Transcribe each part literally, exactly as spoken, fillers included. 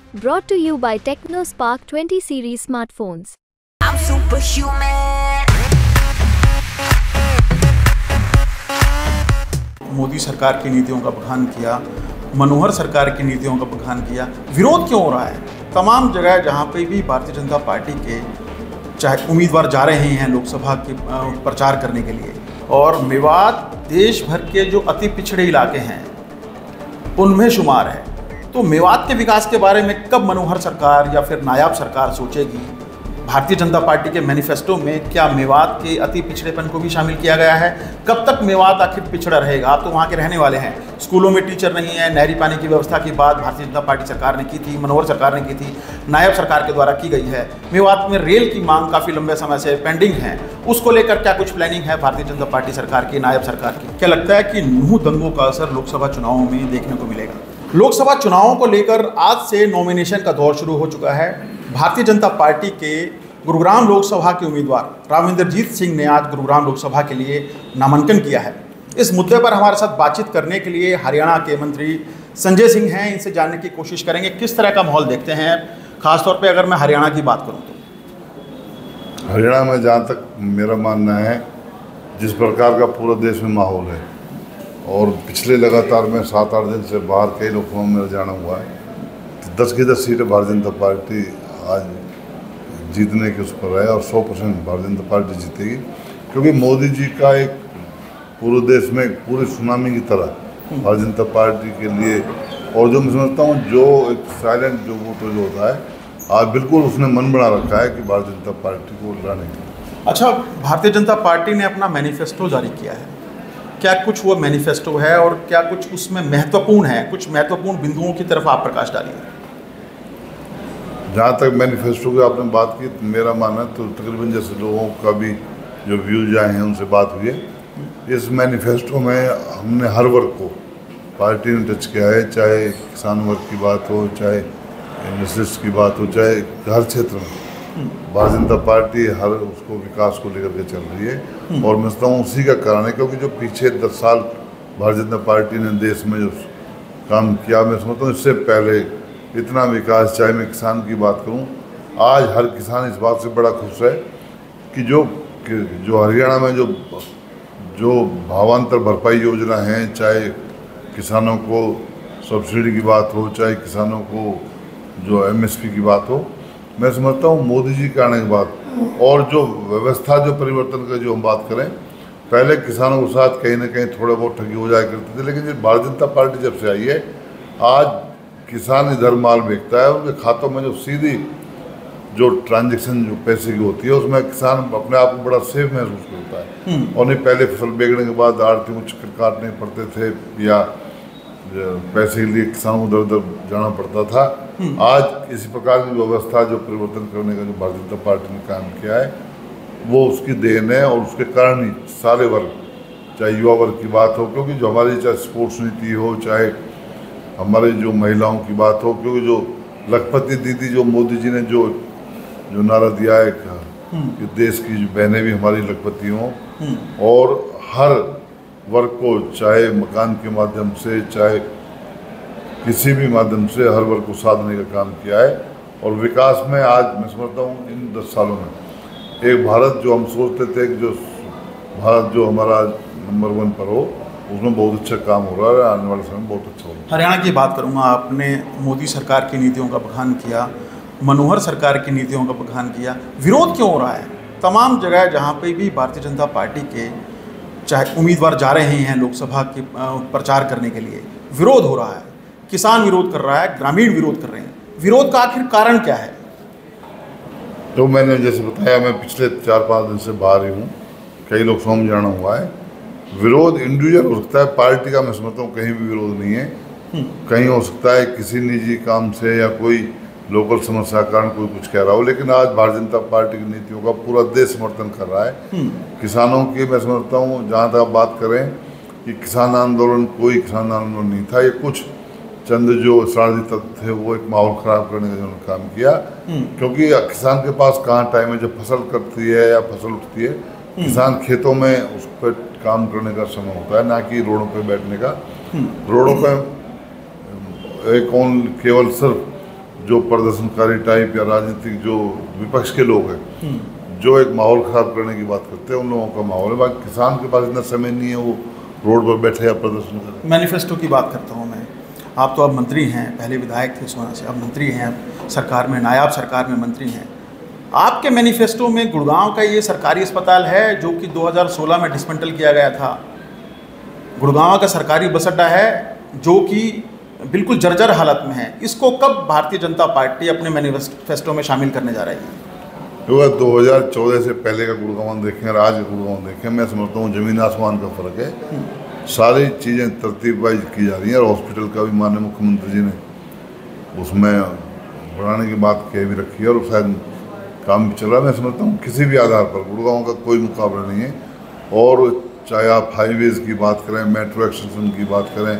Brought to you by TechnoSpark twenty series smartphones. I'm superhuman. Modi सरकार की नीतियों का बखान किया, मनोहर सरकार की नीतियों का बखान किया। विरोध क्यों हो रहा है? तमाम जगह जहाँ पे भी भारतीय जनता पार्टी के चाहे उम्मीदवार जा रहे हैं लोकसभा के प्रचार करने के लिए, और मेवात देश भर के जो अति पिछड़े इलाके हैं उनमें शुमार है, तो मेवात के विकास के बारे में कब मनोहर सरकार या फिर नायाब सरकार सोचेगी? भारतीय जनता पार्टी के मैनिफेस्टो में क्या मेवात के अति पिछड़ेपन को भी शामिल किया गया है? कब तक मेवात आखिर पिछड़ा रहेगा? आप तो वहाँ के रहने वाले हैं। स्कूलों में टीचर नहीं है, नहरी पानी की व्यवस्था की बात भारतीय जनता पार्टी सरकार ने की थी, मनोहर सरकार ने की थी, नायब सरकार के द्वारा की गई है। मेवात में रेल की मांग काफ़ी लंबे समय से पेंडिंग है, उसको लेकर क्या कुछ प्लानिंग है भारतीय जनता पार्टी सरकार की, नायब सरकार की? क्या लगता है कि नूह दंगों का असर लोकसभा चुनावों में देखने को मिलेगा? लोकसभा चुनावों को लेकर आज से नॉमिनेशन का दौर शुरू हो चुका है। भारतीय जनता पार्टी के गुरुग्राम लोकसभा के उम्मीदवार राविंदरजीत सिंह ने आज गुरुग्राम लोकसभा के लिए नामांकन किया है। इस मुद्दे पर हमारे साथ बातचीत करने के लिए हरियाणा के मंत्री संजय सिंह हैं। इनसे जानने की कोशिश करेंगे किस तरह का माहौल देखते हैं, खासतौर पे अगर मैं हरियाणा की बात करूं तो। हरियाणा में जहाँ तक मेरा मानना है, जिस प्रकार का पूरा देश में माहौल है और पिछले लगातार में सात आठ दिन से बाहर कई लोगों में मेरा जाना हुआ है, तो दस की दस सीटें भारतीय जनता पार्टी आज जीतने के उस पर है और सौ परसेंट भारतीय जनता पार्टी जीतेगी, क्योंकि मोदी जी का एक पूरे देश में पूरी सुनामी की तरह भारतीय जनता पार्टी के लिए, और जो मैं समझता हूँ जो एक साइलेंट जो वोटर जो होता है, आज बिल्कुल उसने मन बना रखा है कि भारतीय जनता पार्टी को लाने की। अच्छा, भारतीय जनता पार्टी ने अपना मैनिफेस्टो जारी किया है, क्या कुछ वो मैनिफेस्टो है और क्या कुछ उसमें महत्वपूर्ण है? कुछ महत्वपूर्ण बिंदुओं की तरफ आप प्रकाश डालिए। जहाँ तक मैनिफेस्टो की आपने बात की, तो मेरा मानना है तो तकरीबन जैसे लोगों का भी जो व्यूज आए हैं उनसे बात हुई है। इस मैनिफेस्टो में हमने हर वर्ग को पार्टी ने टच किया है, चाहे किसान वर्ग की बात हो, चाहे इंडस्ट्रिस्ट की बात हो, चाहे हर क्षेत्र में भारतीय जनता पार्टी हर उसको विकास को लेकर के चल रही है। और मैं समझता हूँ उसी का कारण है, क्योंकि जो पीछे दस साल भारतीय जनता पार्टी ने देश में जो काम किया, मैं समझता हूँ इससे पहले इतना विकास, चाहे मैं किसान की बात करूं, आज हर किसान इस बात से बड़ा खुश है कि जो कि जो हरियाणा में जो जो भावांतर भरपाई योजना है, चाहे किसानों को सब्सिडी की बात हो, चाहे किसानों को जो एमएसपी की बात हो, मैं समझता हूं मोदी जी के आने के बाद और जो व्यवस्था जो परिवर्तन का जो हम बात करें, पहले किसानों के साथ कहीं ना कहीं थोड़ा बहुत ठगी हो जाया करती थी, लेकिन जब भारतीय जनता पार्टी जब से आई है, आज किसान इधर माल बेचता है, उनके खातों में जो सीधी जो ट्रांजैक्शन जो पैसे की होती है, उसमें किसान अपने आप को बड़ा सेफ महसूस करता है। और नहीं पहले फसल बेचने के बाद आड़तियों को चक्कर काटने पड़ते थे या पैसे के लिए किसानों को उधर उधर जाना पड़ता था। आज इसी प्रकार की व्यवस्था जो परिवर्तन करने का जो भारतीय जनता पार्टी ने काम किया है, वो उसकी देन है और उसके कारण ही सारे वर्ग, चाहे युवा वर्ग की बात हो, क्योंकि जो हमारी चाहे स्पोर्ट्स नीति हो, चाहे हमारे जो महिलाओं की बात हो, क्योंकि जो लखपति दीदी जो मोदी जी ने जो जो नारा दिया है कि देश की जो बहनें भी हमारी लखपति हों, और हर वर्ग को चाहे मकान के माध्यम से, चाहे किसी भी माध्यम से हर वर्ग को साथ देने का काम किया है। और विकास में आज मैं समझता हूँ इन दस सालों में एक भारत जो हम सोचते थे कि जो भारत जो हमारा नंबर वन पर हो, उसमें बहुत अच्छा काम हो रहा है, आने वाले समय में बहुत अच्छा होगा। हरियाणा की बात करूंगा, आपने मोदी सरकार की नीतियों का बखान किया, मनोहर सरकार की नीतियों का बखान किया। विरोध क्यों हो रहा है? तमाम जगह जहां पे भी भारतीय जनता पार्टी के चाहे उम्मीदवार जा रहे हैं लोकसभा के प्रचार करने के लिए, विरोध हो रहा है। किसान विरोध कर रहा है, ग्रामीण विरोध कर रहे हैं। विरोध का आखिर कारण क्या है? तो मैंने जैसे बताया, मैं पिछले चार पाँच दिन से बाहर ही हूँ, कई लोकसभा में जाना हुआ है। विरोध इंडिविजुअल हो सकता है, पार्टी का मैं समझता हूँ कहीं भी विरोध नहीं है। कहीं हो सकता है किसी निजी काम से या कोई लोकल समस्या कारण कोई कुछ कह रहा हो, लेकिन आज भारतीय जनता पार्टी की नीतियों का पूरा देश समर्थन कर रहा है। किसानों की मैं समझता हूँ, जहाँ तक आप बात करें कि किसान आंदोलन कोई किसान आंदोलन नहीं था, ये कुछ चंद जो शरारती तत्व थे वो एक माहौल खराब करने का जिन्होंने काम किया, क्योंकि किसान के पास कहाँ टाइम है, जब फसल करती है या फसल उठती है, किसान खेतों में उस पर काम करने का समय होता है, ना कि रोडों पे बैठने का। रोडों पे एक कौन केवल सिर्फ जो प्रदर्शनकारी टाइप या राजनीतिक जो विपक्ष के लोग हैं जो एक माहौल ख़राब करने की बात करते हैं, उन लोगों का माहौल है। बाकी किसान के पास इतना समय नहीं है वो रोड पर बैठे या प्रदर्शन करें। मैनिफेस्टो की बात करता हूँ मैं, आप तो अब मंत्री हैं, पहले विधायक थे सोना से, अब मंत्री हैं, अब सरकार में नायाब सरकार में मंत्री हैं। आपके मैनिफेस्टो में गुड़गांव का ये सरकारी अस्पताल है जो कि दो हज़ार सोलह में डिसमेंटल किया गया था। गुड़गांव का सरकारी बस अड्डा है जो कि बिल्कुल जर्जर हालत में है। इसको कब भारतीय जनता पार्टी अपने मैनिफेस्टो में शामिल करने जा रही है? तो दो हज़ार चौदह से पहले का गुड़गांव देखें और आज का गुड़गांव देखें, मैं समझता हूँ ज़मीन आसमान का फ़र्क है। सारी चीज़ें तरतीब वाइज की जा रही हैं और हॉस्पिटल का भी माननीय मुख्यमंत्री जी ने उसमें बढ़ाने की बात कह भी रखी है और शायद काम भी चल रहा है। मैं समझता हूँ किसी भी आधार पर गुड़गांव का कोई मुकाबला नहीं है। और चाहे आप हाईवेज़ की बात करें, मेट्रो एक्सटेंशन की बात करें,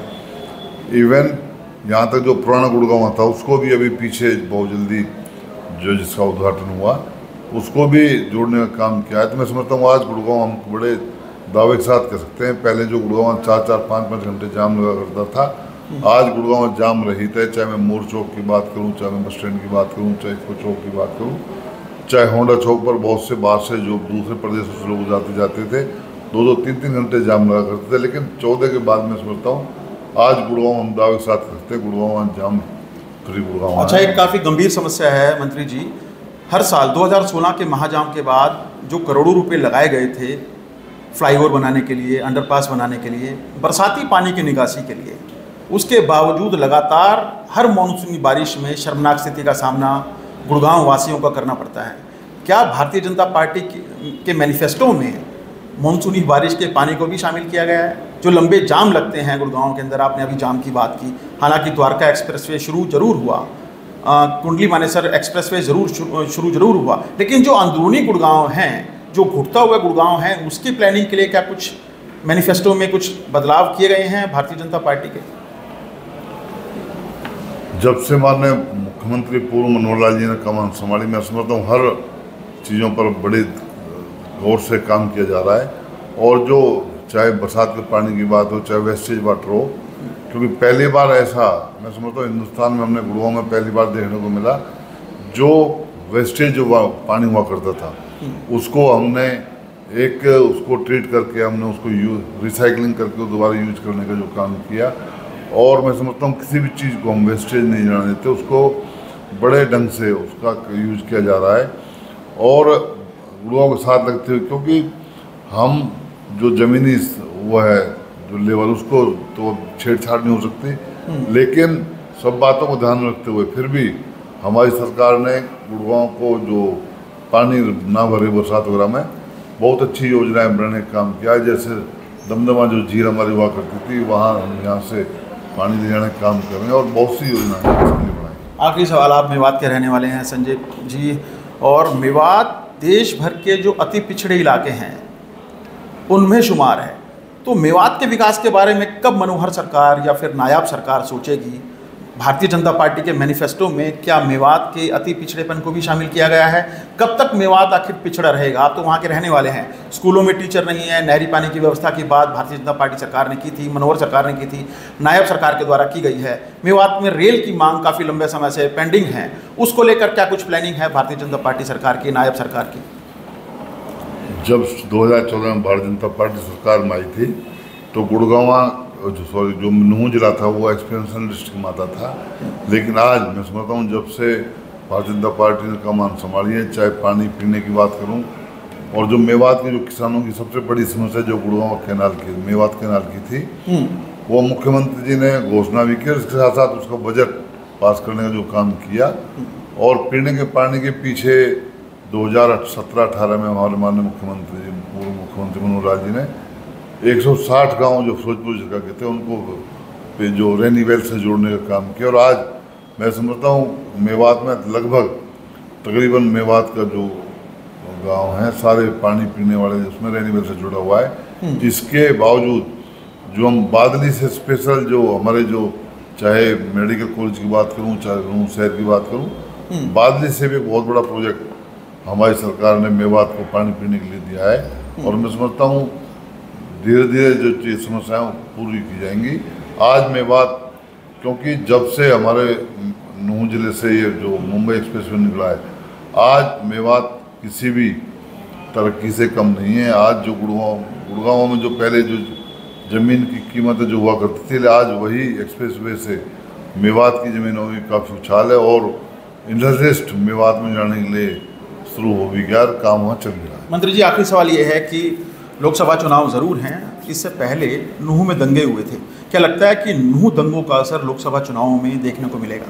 इवन यहाँ तक जो पुराना गुड़गांव था उसको भी अभी पीछे बहुत जल्दी जो जिसका उद्घाटन हुआ उसको भी जोड़ने का काम किया है। तो मैं समझता हूँ आज गुड़गांव हम बड़े दावे के साथ कह सकते हैं। पहले जो गुड़गांव चार चार पाँच पाँच घंटे जाम लगा करता था, आज गुड़गांव जाम रहित है। चाहे मैं मोर चौक की बात करूँ, चाहे मैं बस स्टैंड की बात करूँ, चाहे इको चौक की बात करूँ, चाहे होंडा चौक पर बहुत से बाहर से जो दूसरे प्रदेशों से लोग जाते जाते थे, दो दो तीन तीन घंटे जाम लगा करते थे। लेकिन चौदह के बाद मैं समझता हूँ आज गुड़गांव हम दावे के साथ करते हैं, गुड़गांव जाम फ्री गुड़गांव। अच्छा, एक काफ़ी गंभीर समस्या है मंत्री जी। हर साल दो हज़ार सोलह के महाजाम के बाद जो करोड़ों रुपए लगाए गए थे फ्लाईओवर बनाने के लिए, अंडरपास बनाने के लिए, बरसाती पानी की निकासी के लिए, उसके बावजूद लगातार हर मानसूनी बारिश में शर्मनाक स्थिति का सामना गुड़गांव वासियों का करना पड़ता है। क्या भारतीय जनता पार्टी के मैनिफेस्टो में मानसूनी बारिश के पानी को भी शामिल किया गया है? जो लंबे जाम लगते हैं गुड़गांव के अंदर, आपने अभी जाम की बात की, हालांकि द्वारका एक्सप्रेसवे शुरू जरूर हुआ, कुंडली मानेसर एक्सप्रेसवे जरूर शुरू जरूर हुआ, लेकिन जो अंदरूनी गुड़गांव हैं, जो घुटता हुआ गुड़गांव है, उसकी प्लानिंग के लिए क्या कुछ मैनिफेस्टो में कुछ बदलाव किए गए हैं भारतीय जनता पार्टी के? जब से माननीय मुख्यमंत्री पूर्व मनोहर लाल जी ने कमान संभाली, मैं समझता हूँ हर चीज़ों पर बड़े गौर से काम किया जा रहा है। और जो चाहे बरसात के पानी की बात हो, चाहे वेस्टेज वाटर हो, क्योंकि पहली बार ऐसा मैं समझता हूँ हिंदुस्तान में हमने गुड़गांव में पहली बार देखने को मिला जो वेस्टेज जो पानी हुआ करता था उसको हमने एक उसको ट्रीट करके हमने उसको यूज रिसाइकलिंग करके दोबारा यूज करने का जो काम किया। और मैं समझता हूँ किसी भी चीज़ को हम वेस्टेज नहीं जाने देते, उसको बड़े ढंग से उसका यूज किया जा रहा है। और गुड़गांव के साथ लगते हुए, क्योंकि हम जो ज़मीनी वो है जो लेवल उसको तो छेड़छाड़ नहीं हो सकती, लेकिन सब बातों को ध्यान में रखते हुए फिर भी हमारी सरकार ने गुड़गांव को जो पानी ना भरे बरसात वगैरह में बहुत अच्छी योजनाएं बनाने का काम किया है। जैसे दमदमा जो झील हमारी हुआ करती थी, वहाँ हम यहाँ से पानी ले जाने का काम कर रहे हैं और बहुत सी योजनाएं बनाई। आखिरी सवाल, आप मेवात के रहने वाले हैं संजय जी, और मेवात देश भर के जो अति पिछड़े इलाके हैं उनमें शुमार है, तो मेवात के विकास के बारे में कब मनोहर सरकार या फिर नायाब सरकार सोचेगी? भारतीय जनता पार्टी के मैनिफेस्टो में क्या मेवात के अति पिछड़ेपन को भी शामिल किया गया है? कब तक मेवात आखिर पिछड़ा रहेगा? आप तो वहाँ के रहने वाले हैं, स्कूलों में टीचर नहीं है, नहरी पानी की व्यवस्था की बात भारतीय जनता पार्टी सरकार ने की थी, मनोहर सरकार ने की थी, नायब सरकार के द्वारा की गई है। मेवात में रेल की मांग काफ़ी लंबे समय से पेंडिंग है, उसको लेकर क्या कुछ प्लानिंग है भारतीय जनता पार्टी सरकार की, नायब सरकार की? जब दो हज़ार चौदह में भारतीय जनता पार्टी सरकार में आई थी तो गुड़गांव जो सॉरी जो नूह जिला था वो एक्सपेंशन डिस्ट्रिक्ट में आता था। लेकिन आज मैं समझता हूँ जब से भारतीय जनता पार्टी ने कमान संभाली है, चाहे पानी पीने की बात करूँ और जो मेवात के जो किसानों की सबसे बड़ी समस्या जो गुड़गांव कैनाल की मेवात कैनाल की थी, वो मुख्यमंत्री जी ने घोषणा भी की, इसके साथ साथ उसका बजट पास करने का जो काम किया। और पीने के पानी के पीछे दो हज़ार सत्रह अठारह में हमारे माननीय मुख्यमंत्री जी पूर्व मुख्यमंत्री मनोहर लाल जी ने एक सौ साठ गाँव जो फिरोजपुर जगह के थे उनको पे जो रेनी वेल से जोड़ने का काम किया। और आज मैं समझता हूँ मेवात में लगभग तकरीबन मेवात का जो गांव है सारे पानी पीने वाले उसमें रेनी वेल से जुड़ा हुआ है। जिसके बावजूद जो हम बादली से स्पेशल जो हमारे जो चाहे मेडिकल कॉलेज की बात करूँ, चाहे रूम शहर की बात करूँ, बादली से भी बहुत बड़ा प्रोजेक्ट हमारी सरकार ने मेवात को पानी पीने के लिए दिया है। और मैं समझता हूँ धीरे धीरे जो चीज समस्याएं पूरी की जाएंगी। आज मेवात क्योंकि जब से हमारे नूह जिले से ये जो मुंबई एक्सप्रेसवे निकला है, आज मेवात किसी भी तरक्की से कम नहीं है। आज जो गुड़गांव गुड़गांव में जो पहले जो ज़मीन की कीमतें जो हुआ करती थी, आज वही एक्सप्रेसवे से मेवात की ज़मीनों में काफ़ी उछाल है और इंडस्ट्रिस्ट मेवात में जाने के लिए शुरू हो भी गया, काम वहाँ चल गया। मंत्री जी, आखिरी सवाल ये है कि लोकसभा चुनाव ज़रूर हैं, इससे पहले नूह में दंगे हुए थे, क्या लगता है कि नूह दंगों का असर लोकसभा चुनावों में देखने को मिलेगा?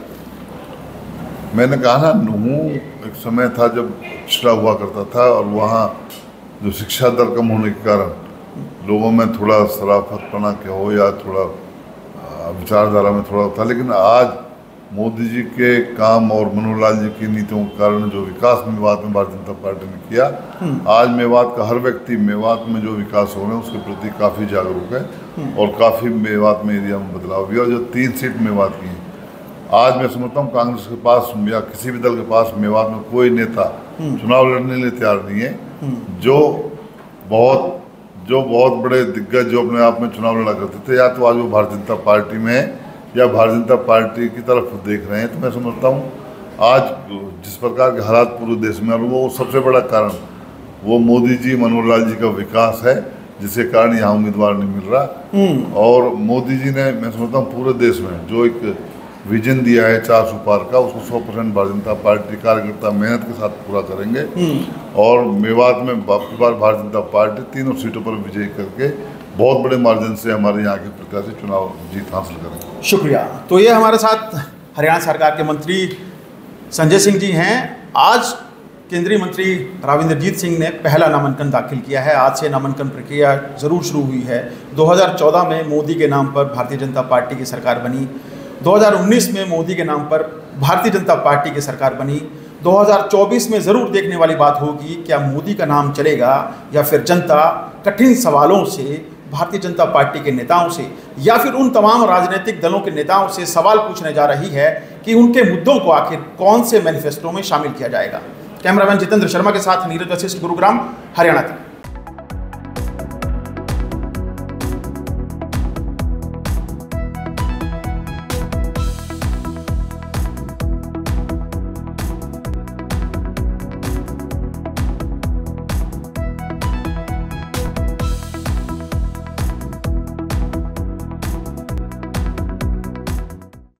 मैंने कहा ना, नूह एक समय था जब पिछड़ा हुआ करता था और वहाँ जो शिक्षा दर कम होने के कारण लोगों में थोड़ा शराफतपना क्या हो या थोड़ा विचारधारा में थोड़ा था, लेकिन आज मोदी जी के काम और मनोहर लाल जी की नीतियों के कारण जो विकास मेवात में भारतीय जनता पार्टी ने किया, आज मेवात का हर व्यक्ति मेवात में जो विकास हो रहे हैं उसके प्रति काफ़ी जागरूक है और काफ़ी मेवात में एरिया में बदलाव भी है। और जो तीन सीट मेवात की हैं, आज मैं समझता हूँ कांग्रेस के पास या किसी भी दल के पास मेवात में कोई नेता चुनाव लड़ने के लिए तैयार नहीं है। जो बहुत जो बहुत बड़े दिग्गज जो अपने आप में चुनाव लड़ा करते थे, या तो आज वो भारतीय जनता पार्टी में है या भारतीय जनता पार्टी की तरफ देख रहे हैं। तो मैं समझता हूँ आज जिस प्रकार के हालात पूरे देश में, और वो सबसे बड़ा कारण वो मोदी जी मनोहर लाल जी का विकास है, जिसके कारण यहाँ उम्मीदवार नहीं मिल रहा। और मोदी जी ने, मैं समझता हूँ, पूरे देश में जो एक विजन दिया है चार सौ पार का, उसको सौ परसेंट भारतीय जनता पार्टी कार्यकर्ता मेहनत के साथ पूरा करेंगे और मेवात में बार भारतीय जनता पार्टी तीनों सीटों पर विजय करके बहुत बड़े मार्जिन से हमारे यहाँ के प्रत्याशी चुनाव जीत हासिल करेंगे। शुक्रिया। तो ये हमारे साथ हरियाणा सरकार के मंत्री संजय सिंह जी हैं। आज केंद्रीय मंत्री राविंद्रजीत सिंह ने पहला नामांकन दाखिल किया है। आज से नामांकन प्रक्रिया ज़रूर शुरू हुई है। दो हज़ार चौदह में मोदी के नाम पर भारतीय जनता पार्टी की सरकार बनी, दो हज़ार उन्नीस में मोदी के नाम पर भारतीय जनता पार्टी की सरकार बनी। दो हज़ार चौबीस में ज़रूर देखने वाली बात होगी, क्या मोदी का नाम चलेगा या फिर जनता कठिन सवालों से भारतीय जनता पार्टी के नेताओं से या फिर उन तमाम राजनीतिक दलों के नेताओं से सवाल पूछने जा रही है कि उनके मुद्दों को आखिर कौन से मैनिफेस्टो में शामिल किया जाएगा। कैमरामैन जितेंद्र शर्मा के साथ नीरज वशिष्ठ, गुरुग्राम, हरियाणा।